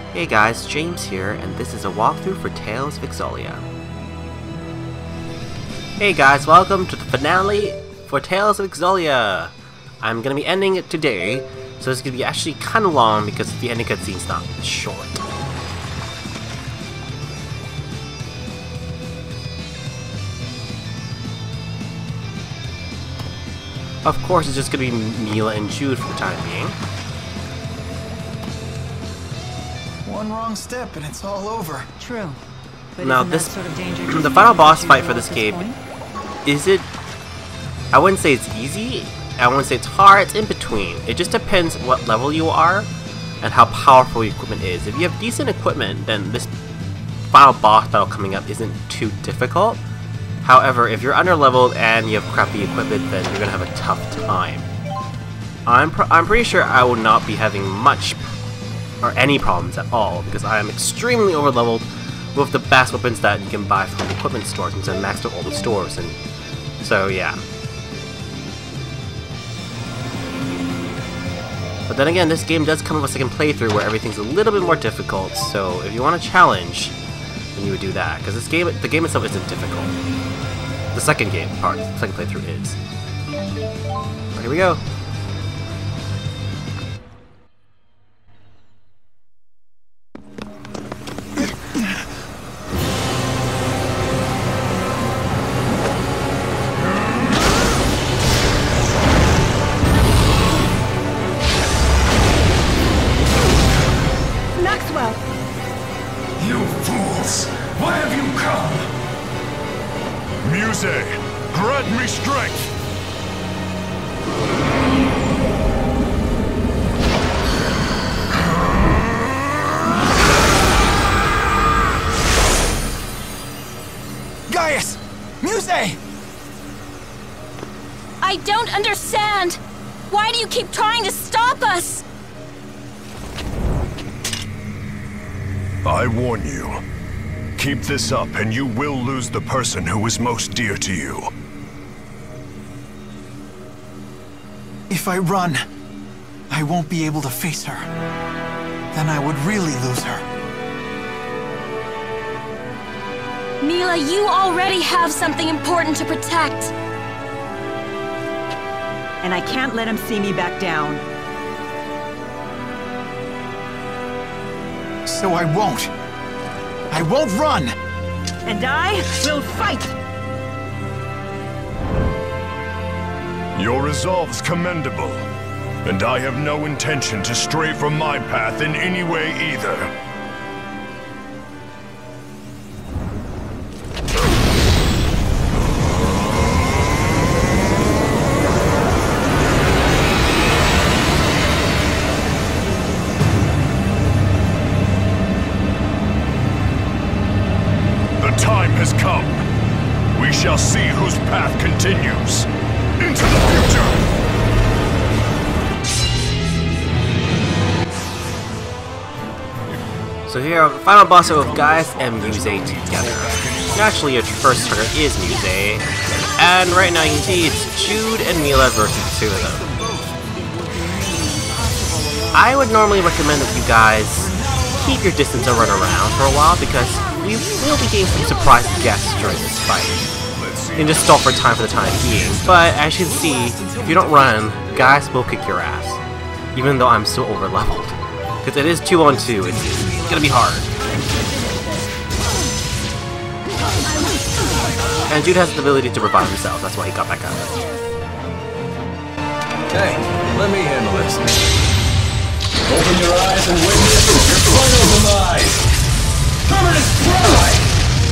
Hey guys, James here, and this is a walkthrough for Tales of Exolia. Hey guys, welcome to the finale for Tales of Exolia! I'm gonna be ending it today, so it's gonna be actually kinda long because the ending cutscene's not short. Of course, it's just gonna be Mila and Jude for the time being. One wrong step and it's all over. True. But now isn't this, that sort of danger the final boss fight for at this game, point? is it, I wouldn't say it's easy, I wouldn't say it's hard, it's in between. It just depends what level you are and how powerful your equipment is. If you have decent equipment, then this final boss battle coming up isn't too difficult. However, if you're under-leveled and you have crappy equipment, then you're gonna have a tough time. I'm pretty sure I will not be having much or any problems at all, because I am extremely over-leveled with the best weapons that you can buy from the equipment stores, since I maxed out all the stores, and so yeah. But then again, this game does come with a second playthrough where everything's a little bit more difficult, so if you want a challenge, then you would do that, because the game itself isn't difficult. The second playthrough is. But here we go. Maxwell! You fools! Why have you come? Muse, grant me strength! Gaius! Muse! I don't understand! Why do you keep trying to stop us? I warn you. Keep this up and you will lose the person who is most dear to you. If I run, I won't be able to face her. Then I would really lose her. Mila, you already have something important to protect. And I can't let him see me back down. So I won't. I won't run! And I will fight! Your resolve's commendable, and I have no intention to stray from my path in any way either. Has come. We shall see whose path continues. Into the future! So here are the final boss of Gaius and Muse together. Naturally, your first target is Muse, and right now you can see it's Jude and Mila versus the two of them. I would normally recommend that you guys keep your distance and run around for a while, because we will be getting some surprise guests during this fight. You can just stall for time for the time being, but as you can see, if you don't run, Gaius will kick your ass. Even though I'm so over-leveled. Because it is 2-on-2, it's gonna be hard. And Jude has the ability to revive himself, that's why he got back up. Hey, let me handle this. Open your eyes and witness your final demise! Permanent strike!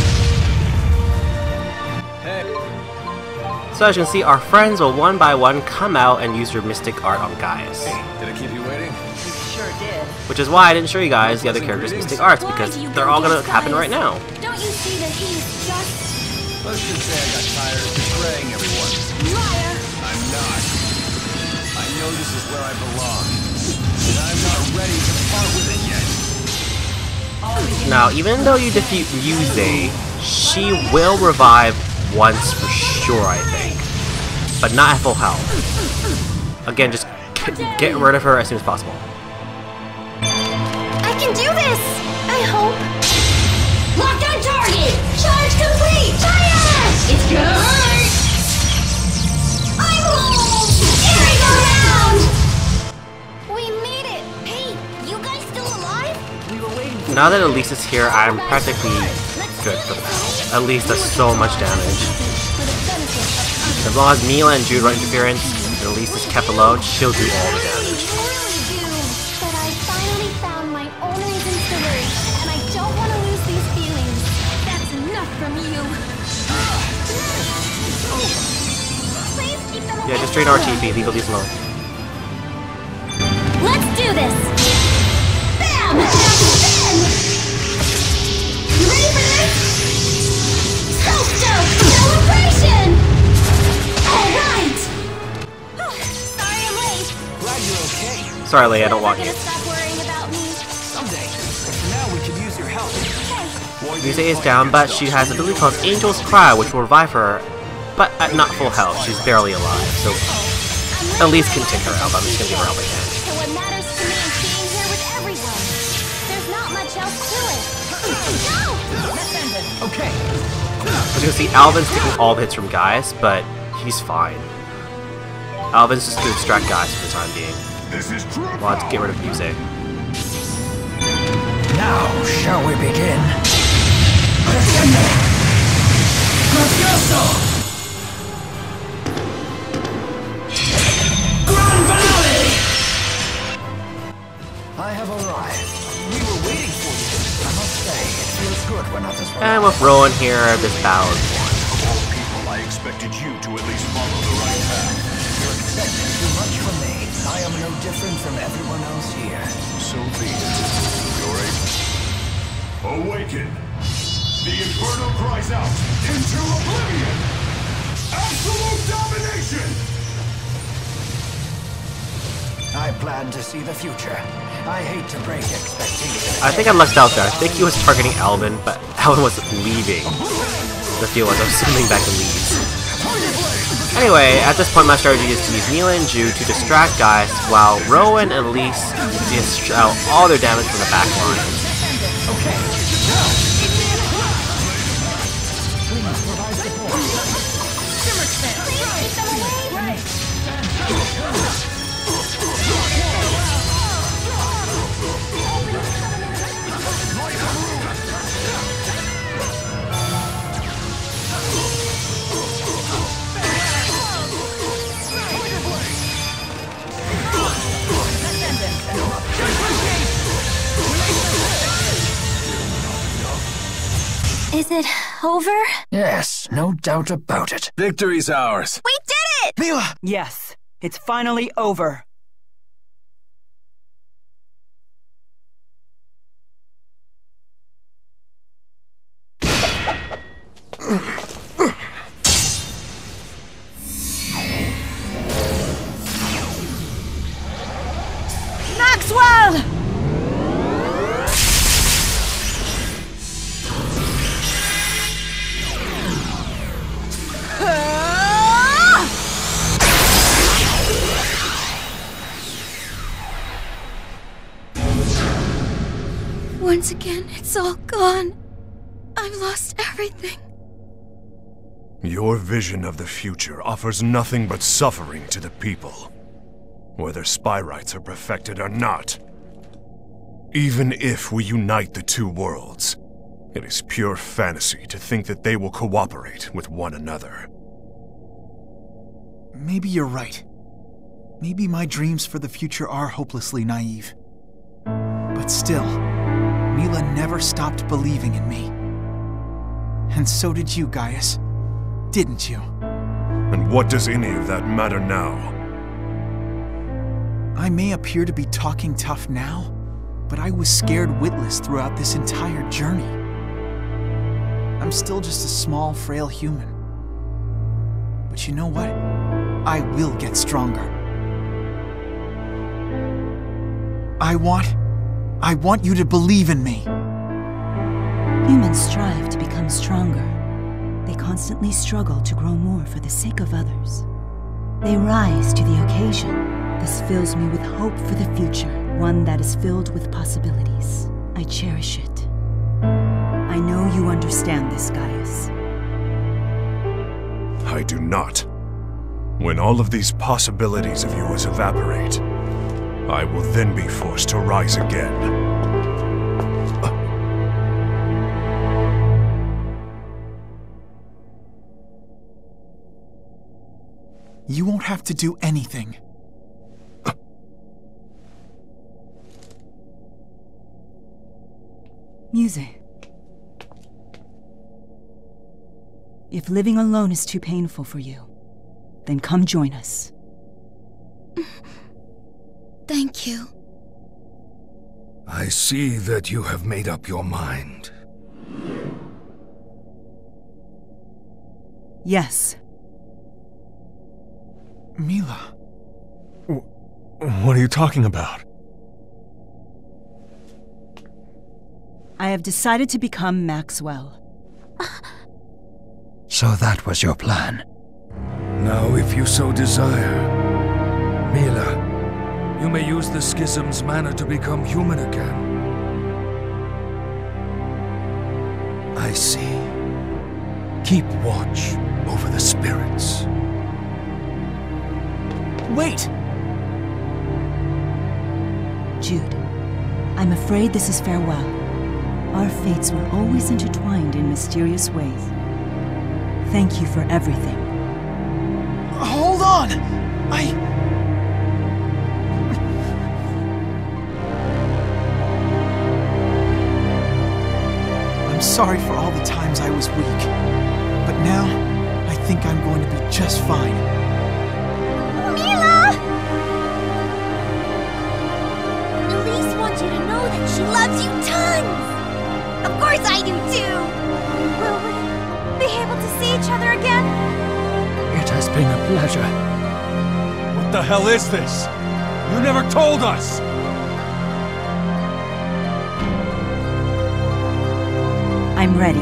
Hey. So as you can see, our friends will one by one come out and use your mystic art on Gaius. Did I keep you waiting? You sure did. Which is why I didn't show you guys the other characters' mystic arts, because they're all gonna happen right now. Don't you see that he's just... Let's just say I got tired of betraying everyone. liar? I'm not. I know this is where I belong. And I'm not ready to part with it yet. Now, even though you defeat Muse, she will revive once for sure, I think. But not at full health. Again, just get rid of her as soon as possible. I can can do this! I hope. Locked on target! Charge complete! Fire! It's gonna hurt! I'm home! Merry go round! We made it! Hey, you guys still alive? We were waiting for Now that Elise is here, I'm practically good for the battle. Elise does so much damage. As long as Mila and Jude run interference, and Elise is kept alone, she'll do all the damage. But I finally found my own reasons to worry, and I don't want to lose these feelings. That's enough from you. Please keep them away. Yeah, just drain our TP, leave Elise alone. Let's do this! Bam! Spin! You ready for this? Soap Stoke! Celebration! Alright! Sorry I'm late. Glad you're okay. Sorry, Leia, I don't want Never you. gonna stop worrying about me. Someday. But for now, we could use your help. Hey, Lisa is down, but she has an ability called Angel's Cry, which will revive her, but at not full health. She's barely alive, so Elise can take her out. I'm just gonna give her help again. so what matters to me is being here with everyone. There's not much else to it. Go! Okay. As you can see, Alvin's taking all the hits from Gaius, but he's fine. Alvin's just gonna distract Gaius for the time being. This is true. We'll have to get rid of Fuse. Now, shall we begin? I have arrived. We were waiting for you. I must say, it feels good when others run. And with Rowan here, this battle is won. Of all people, I expected you to at least follow the right path. You're expecting too much from me. I am no different from everyone else here. So be it. You're able. Awaken! The Inferno cries out into oblivion! Absolute domination! I plan to see the future. I hate to break expectations. I think I lucked out there. I think he was targeting Alvin, but Alvin was leaving the field as I was swimming back to Leeds. Anyway, at this point my strategy is to use Mila and Jude to distract Gaius, while Rowan and Elise dish out all their damage from the back line. Is it over? Yes, no doubt about it. Victory's ours. We did it! Mila! Yes, it's finally over. Maxwell! Once again, it's all gone. I've lost everything. Your vision of the future offers nothing but suffering to the people, whether spy rights are perfected or not. Even if we unite the two worlds, it is pure fantasy to think that they will cooperate with one another. Maybe you're right. Maybe my dreams for the future are hopelessly naive. But still, Mila never stopped believing in me. And so did you, Gaius. Didn't you? And what does any of that matter now? I may appear to be talking tough now, but I was scared witless throughout this entire journey. I'm still just a small, frail human. But you know what? I will get stronger. I want you to believe in me. Humans strive to become stronger. They constantly struggle to grow more for the sake of others. They rise to the occasion. This fills me with hope for the future, one that is filled with possibilities. I cherish it. I know you understand this, Gaius. I do not. When all of these possibilities of yours evaporate, I will then be forced to rise again. You won't have to do anything. Muse. If living alone is too painful for you, then come join us. Thank you. I see that you have made up your mind. Yes. Mila. What are you talking about? I have decided to become Maxwell. So that was your plan. Now, if you so desire, Mila, you may use the Schism's mana to become human again. I see. Keep watch over the spirits. Wait! Jude, I'm afraid this is farewell. Our fates were always intertwined in mysterious ways. Thank you for everything. Hold on! I'm sorry for all the times I was weak. But now, I think I'm going to be just fine. Mila! Elise wants you to know that she loves you tons! Of course I do too! Will we be able to see each other again? It has been a pleasure. What the hell is this? You never told us! I'm ready.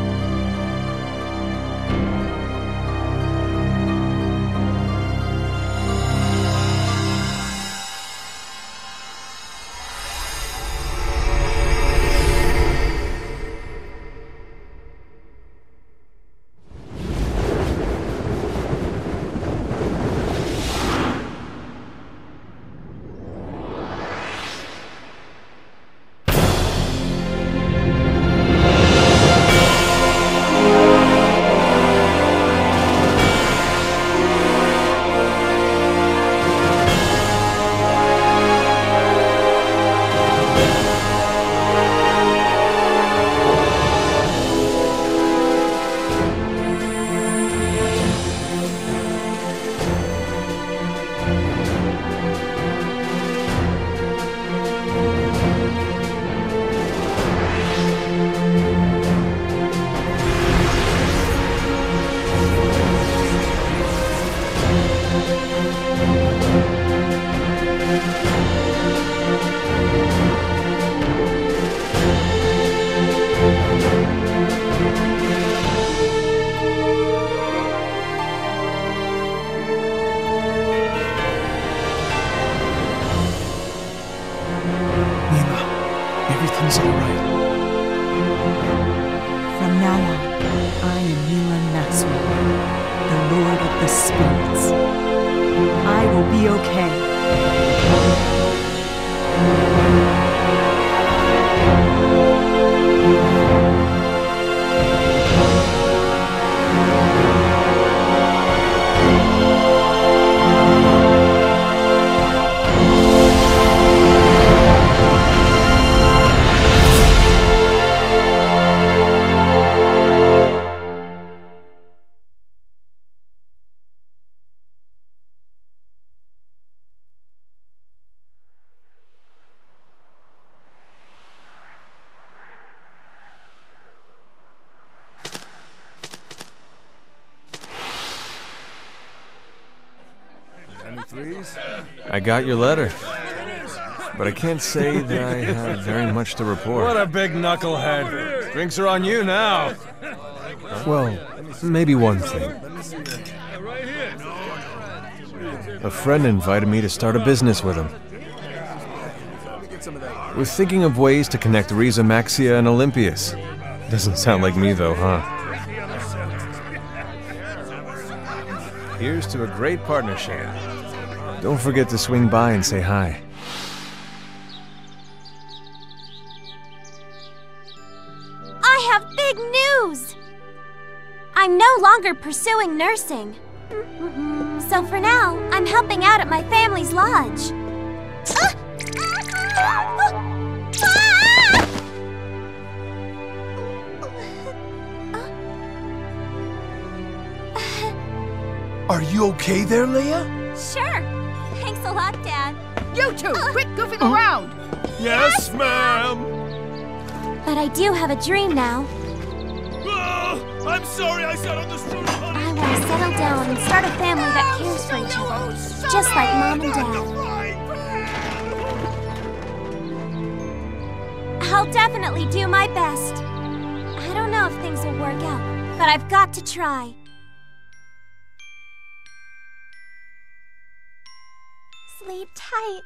Everything's alright. From now on, I am Mila Maxwell, the Lord of the Spirits. I will be okay. I got your letter, but I can't say that I have very much to report. What a big knucklehead. Drinks are on you now. Well, maybe one thing. A friend invited me to start a business with him. We're thinking of ways to connect Riza, Maxia, and Olympius. Doesn't sound like me though, huh? Here's to a great partnership. Don't forget to swing by and say hi. I have big news! I'm no longer pursuing nursing. So for now, I'm helping out at my family's lodge. Are you okay there, Leia? Sure. Thanks a lot, Dad. You two, quit goofing around! Yes, ma'am! But I do have a dream now. I'm sorry I sat on the stool, honey. I want to settle down and start a family that cares for each other, just like Mom and Dad. I'll definitely do my best. I don't know if things will work out, but I've got to try. Sleep tight.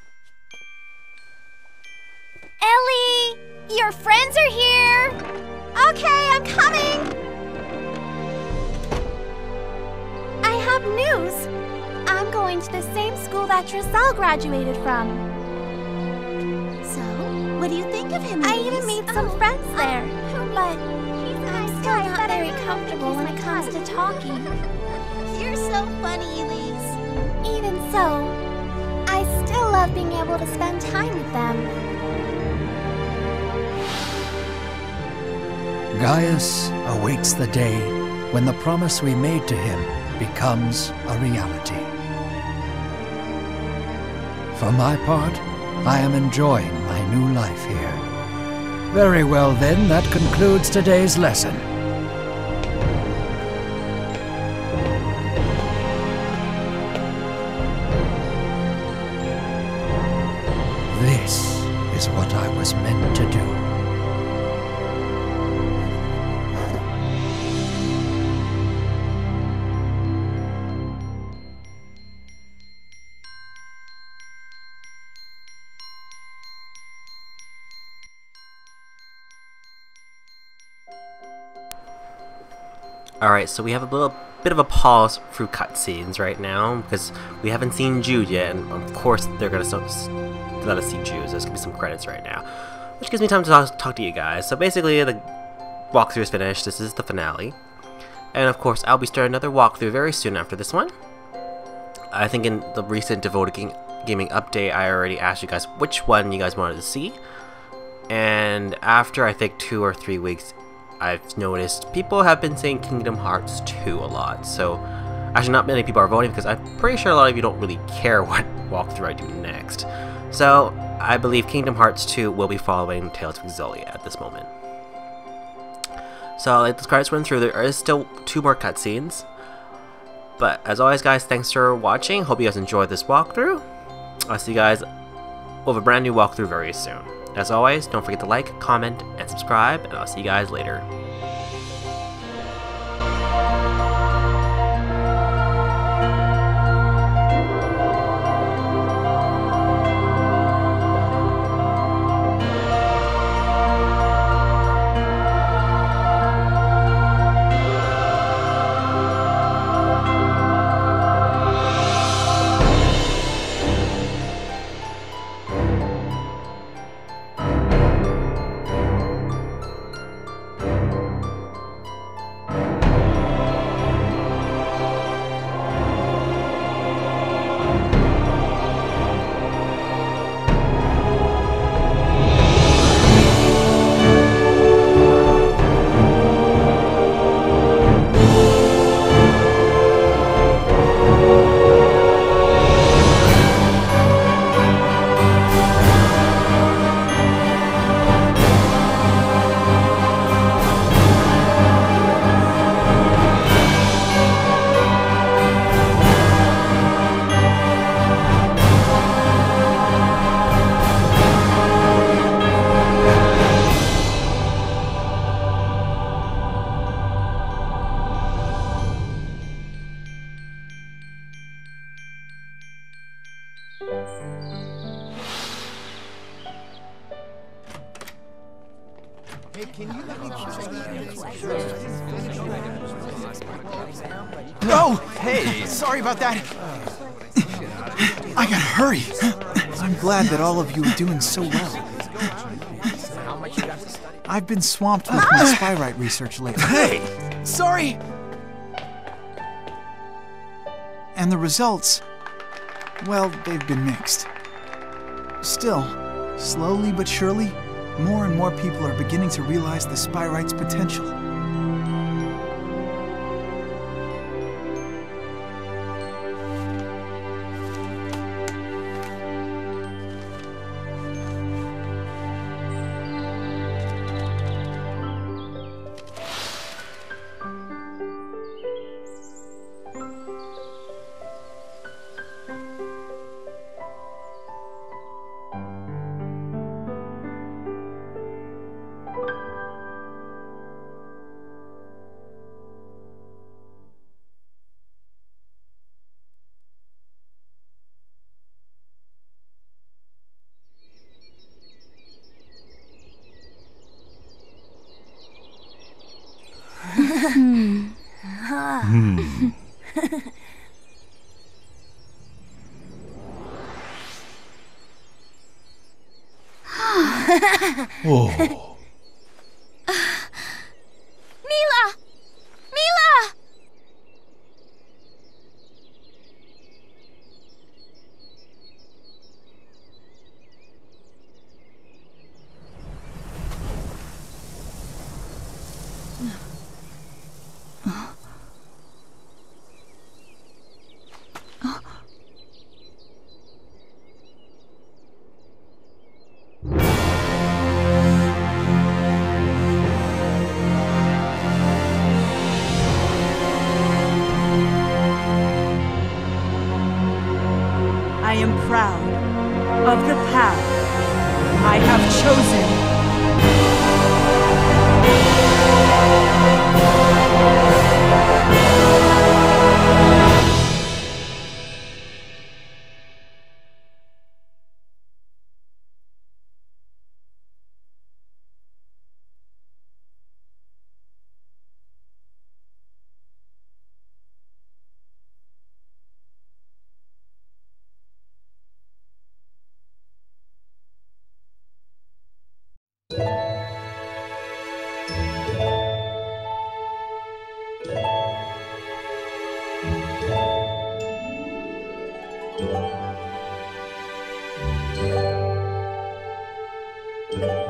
Ellie! Your friends are here! Okay, I'm coming! I have news! I'm going to the same school that Trizal graduated from. So, what do you think of him? I even made some friends there, but I'm still not very comfortable when it comes to talking. You're so funny, Elise. Even so, I still love being able to spend time with them. Gaius awaits the day when the promise we made to him becomes a reality. For my part, I am enjoying my new life here. Very well then, that concludes today's lesson. This is what I was meant to do. Alright, so we have a little bit of a pause through cutscenes right now, because we haven't seen Jude yet, and of course they're going to let us see Jude, so there's going to be some credits right now. Which gives me time to talk to you guys. So basically, the walkthrough is finished, this is the finale. And of course, I'll be starting another walkthrough very soon after this one. I think in the recent Devoted Gaming update, I already asked you guys which one you guys wanted to see. And after, I think, 2 or 3 weeks, I've noticed people have been saying Kingdom Hearts 2 a lot, so actually not many people are voting because I'm pretty sure a lot of you don't really care what walkthrough I do next. So I believe Kingdom Hearts 2 will be following Tales of Xillia at this moment. So I'll let the credits run through. There is still 2 more cutscenes, but as always guys, thanks for watching. Hope you guys enjoyed this walkthrough. I'll see you guys with a brand new walkthrough very soon. As always, don't forget to like, comment, and subscribe, and I'll see you guys later. No! Hey! Sorry about that! I gotta hurry! I'm glad that all of you are doing so well. I've been swamped with my Spyrite research lately. Hey! Sorry! And the results, well, they've been mixed. Still, slowly but surely, more and more people are beginning to realize the Spyrite's potential. Oh. Mila! Mila! I am proud of the path I have chosen. Thank you.